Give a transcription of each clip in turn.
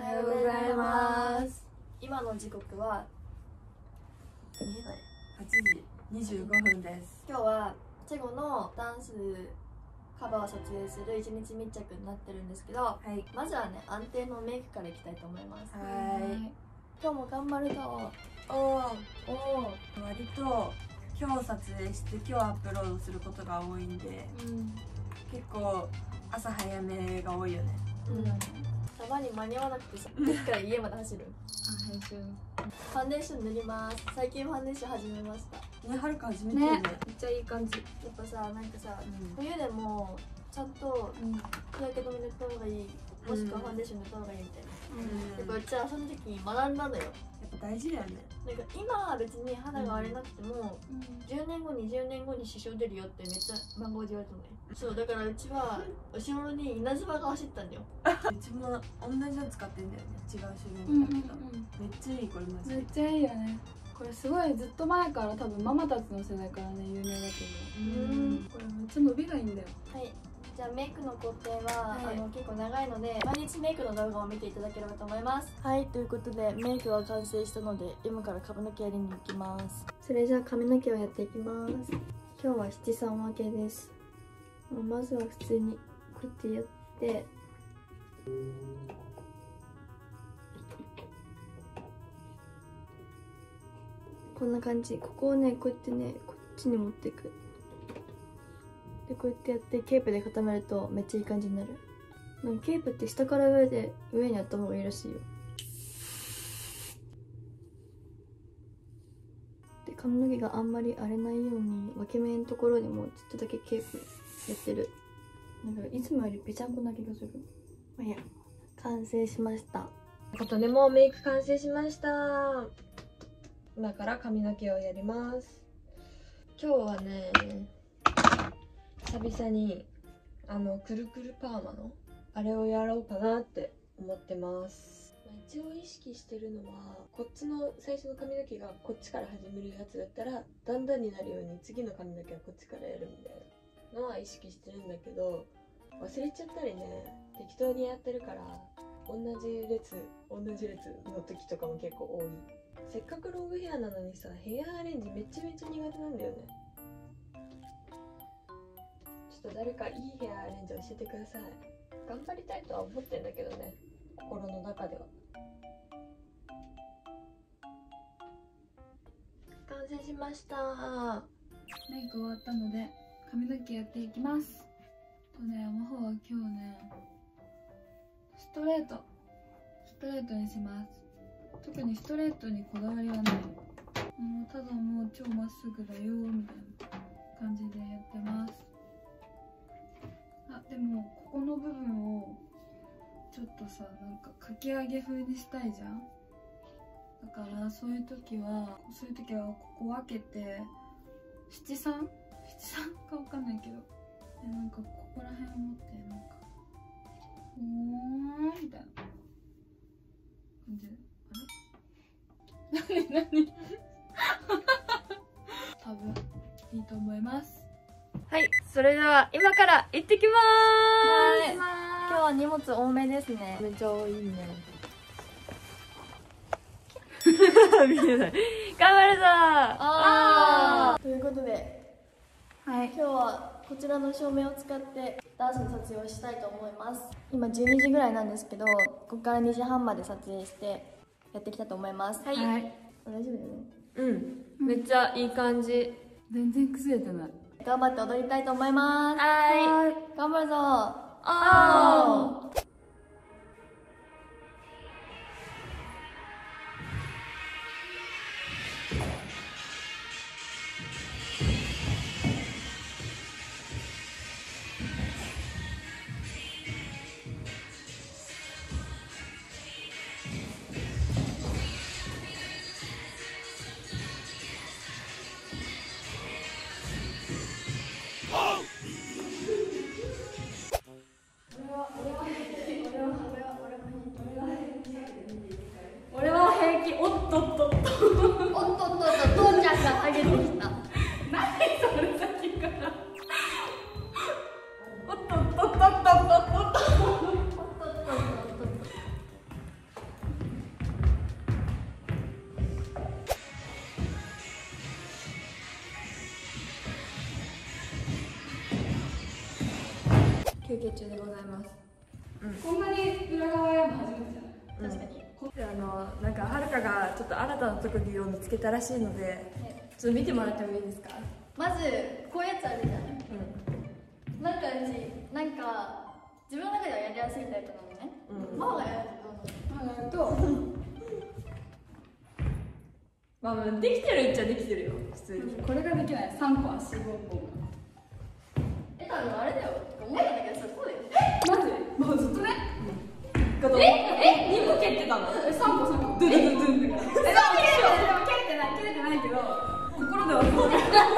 おはようございます。今の時刻は見えない 8時25分です。 今日はチェゴのダンスカバーを撮影する一日密着になってるんですけど、 はい、 まずはね、安定のメイクからいきたいと思います。 はい今日も頑張るぞ。 おー割と今日撮影して今日アップロードすることが多いんで、結構朝早めが多いよね。 たまに間に合わなくてさ、ですから家まで走る。 編集ファンデーション塗ります。最近ファンデーション始めました。 ね、はるか始めてるね。 めっちゃいい感じ。やっぱさ、なんかさ、冬でもちゃんと日焼け止め塗った方がいい、もしくはファンデーション塗った方がいいみたいな。やっぱうちはその時に学んだのよ。 やっぱ大事だよね。 なんか今は別に肌が荒れなくても、10年後20年後に支障出るよってめっちゃ漫画で言われたのね。そうだからうちは後ろに稲妻が走ったんだよ。 うちも同じの使ってんだよね。違う種類だけど、めっちゃいい。これマジでめっちゃいいよね。これすごいずっと前から多分ママたちの世代からね有名だけど、これめっちゃ伸びがいいんだよ。 はい、じゃあメイクの工程は、結構長いので毎日メイクの動画を見ていただければと思います。はい、ということでメイクは完成したので今から髪の毛やりに行きます。それじゃあ髪の毛をやっていきます。今日は七三分けです。まずは普通にこうやってやってこんな感じ。ここをねこうやってねこっちに持っていく。でこうやってやってケープで固めるとめっちゃいい感じになる。なんかケープって下から上にやった方がいいらしいよ。で髪の毛があんまり荒れないように分け目のところにもちょっとだけケープやってる。なんかいつもよりぺちゃんこな気がする。まあいいや、完成しました。 ということでもうメイク完成しました。今から髪の毛をやります。今日はね久々にくるくるパーマのあれをやろうかなって思ってます。一応意識してるのはこっちの最初の髪の毛がこっちから始めるやつだったらだんだんになるように次の髪の毛はこっちからやるみたいなのは意識してるんだけど、忘れちゃったりね適当にやってるから同じ列の時とかも結構多い。せっかくロングヘアなのにさ、ヘアアレンジめちゃめちゃ苦手なんだよね。ちょっと誰かいいヘアアレンジ教えてください。頑張りたいとは思ってんだけどね、心の中では。完成しました。 メイク終わったので髪の毛やっていきます。とね、魔法は今日ねストレートにします。特にストレートにこだわりはない。ただもう超まっすぐだよみたいな感じでやってます。でもここの部分をちょっとさ、なんかかき上げ風にしたいじゃん。だからそういう時はここ分けて七三かわかんないけど、なんかここら辺を持ってなんかみたいな感じで、何多分いいと思います。 はい、それでは今から行ってきまーす。今日は荷物多めですね。めっちゃ多いね。見えない。頑張るぞー。ということで、今日はこちらの照明を使ってダンスの撮影をしたいと思います。今12時ぐらいなんですけど、ここから2時半まで撮影してやってきたと思います。はい、大丈夫だよね。 めっちゃいい感じ。 全然崩れてない。 頑張って踊りたいと思います。頑張るぞー。 俺は平気。おっとっとっと父ちゃんが上げてきた。 何それさっきから。おっとっとっとっとっとっと。 計中でございます。 こんなに裏側やるの初めてじゃない？ 確かに。 なんかはるかがちょっと新たな特技を見つけたらしいので、ちょっと見てもらってもいいですか？ まずこういうやつあるじゃん。なんかうちなんか自分の中ではやりやすいタイプなのね。ママがやるとまあできてるっちゃできてるよ普通に。 これができない。3個足5本。 多分あれだよ。思ったんだけどさ、そうだよ。 マジ？もうずっとね。 2個蹴ってたの？ 3個。 ドゥドゥドゥドゥンって。 でも蹴れてないけど、心ではそう。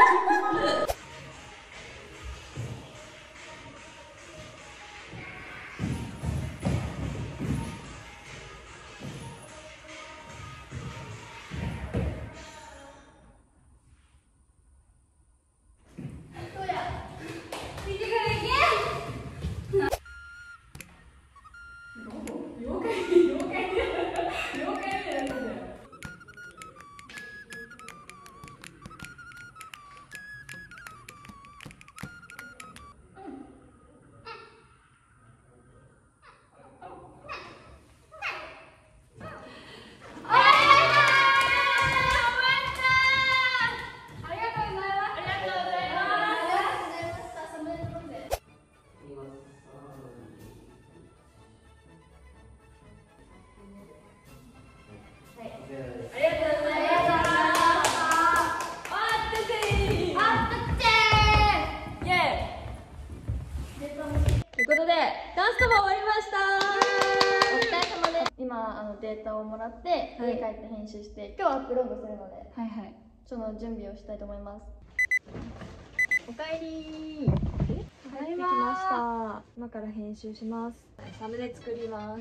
データをもらって家帰って編集して今日アップロードするので、その準備をしたいと思います。おかえりー。 帰ってきました。今から編集します。サムネ作ります。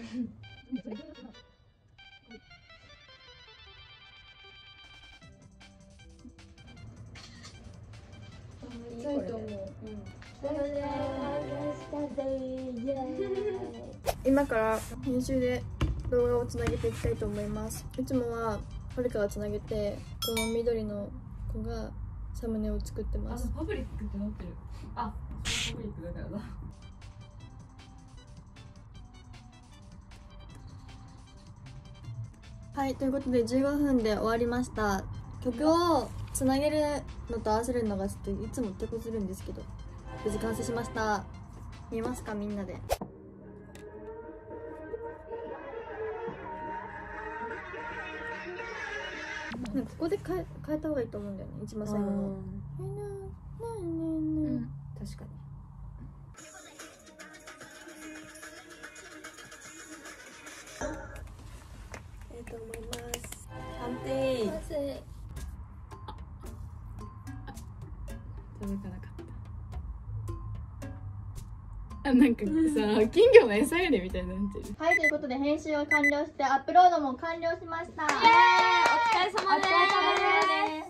痛いと思う。今から編集で動画をつなげていきたいと思います。いつもははるかがつなげて、この緑の子がサムネを作ってます。 パブリックってなってる。パブリックだからだ。 はい、ということで15分で終わりました。曲をつなげるのと合わせるのがちょっといつも手こずるんですけど、無事完成しました。見えますか、みんなで。ここで変えた方がいいと思うんだよね、一番最後の。 確かに。と思います。判定。 届かなかった。なんかさ、金魚の餌やりみたいになってる。 はい、ということで編集を完了してアップロードも完了しました。イエーイ、お疲れ様です。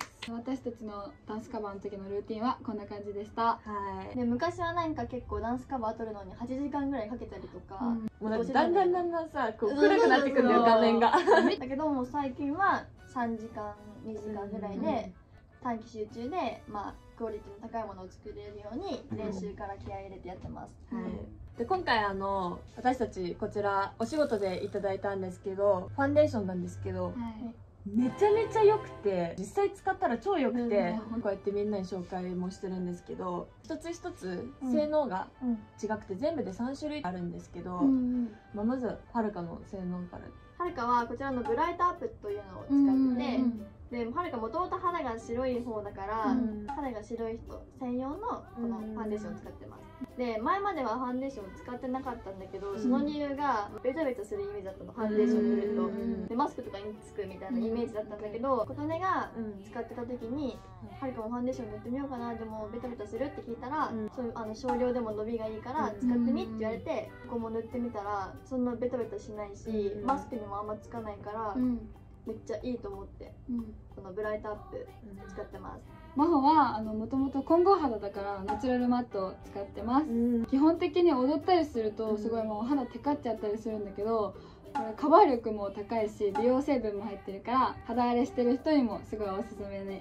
私たちのダンスカバーの時のルーティンはこんな感じでした。 で、昔はなんか結構ダンスカバー撮るのに8時間ぐらいかけたりとか、 もうなんかだんだんさ、こう暗くなってくるんだよ、画面が。 だけどもう最近は3時間2時間ぐらいで短期集中で、まあクオリティの高いものを作れるように練習から気合い入れてやってます。 で、今回私たちこちらお仕事でいただいたんですけど、ファンデーションなんですけど、めちゃめちゃ良くて、実際使ったら超良くて、こうやってみんなに紹介もしてるんですけど、一つ一つ性能が違くて全部で3種類あるんですけど、まずはるかの性能から。 はるかはこちらのブライトアップというのを使ってて、ではるかもともと肌が白い方だから、肌が白い人専用のこのファンデーションを使ってます。で、前まではファンデーションを使ってなかったんだけど、その理由がベタベタするイメージだったの、ファンデーション塗ると。で、マスクとかにつくみたいなイメージだったんだけど、琴音が使ってた時にはるかもファンデーション塗ってみようかな、でもベタベタするって聞いたら、そういう少量でも伸びがいいから使ってみって言われて、ここも塗ってみたらそんなベタベタしないし、マスクにもあんまつかないから、めっちゃいいと思って、このブライトアップ使ってます。 真帆はもともと混合肌だからナチュラルマットを使ってます。基本的に踊ったりするとすごいもう肌テカっちゃったりするんだけど、これカバー力も高いし美容成分も入ってるから肌荒れしてる人にもすごいおすすめに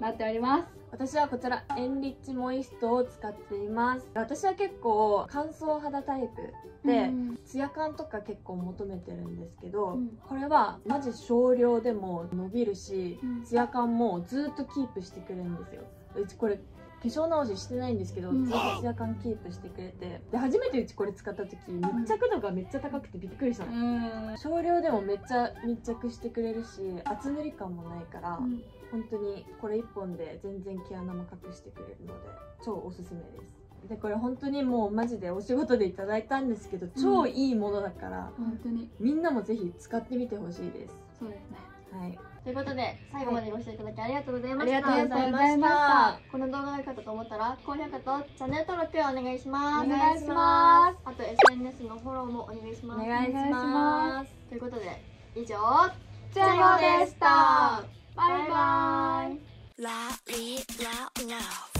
なっております。 私はこちらエンリッチモイストを使っています。私は結構乾燥肌タイプで、ツヤ感とか結構求めてるんですけど、これはマジ少量でも伸びるし、ツヤ感もずっとキープしてくれるんですよ。うちこれ化粧直ししてないんですけど、ずっとツヤ感キープしてくれて、で初めてうちこれ使った時密着度がめっちゃ高くてびっくりしたの。少量でもめっちゃ密着してくれるし、厚塗り感もないから、本当にこれ1本で全然毛穴も隠してくれるので超おすすめです。でこれ本当にもうマジでお仕事でいただいたんですけど、超いいものだから、 本当にみんなもぜひ使ってみてほしいです。 そうですね。 はい、 ということで最後までご視聴いただきありがとうございました。 ありがとうございました。 この動画が良かったと思ったら高評価とチャンネル登録お願いします。 お願いします。 あと SNS のフォローもお願いします。 お願いします。 ということで以上チェモでした。 バイバイ。 La li la love.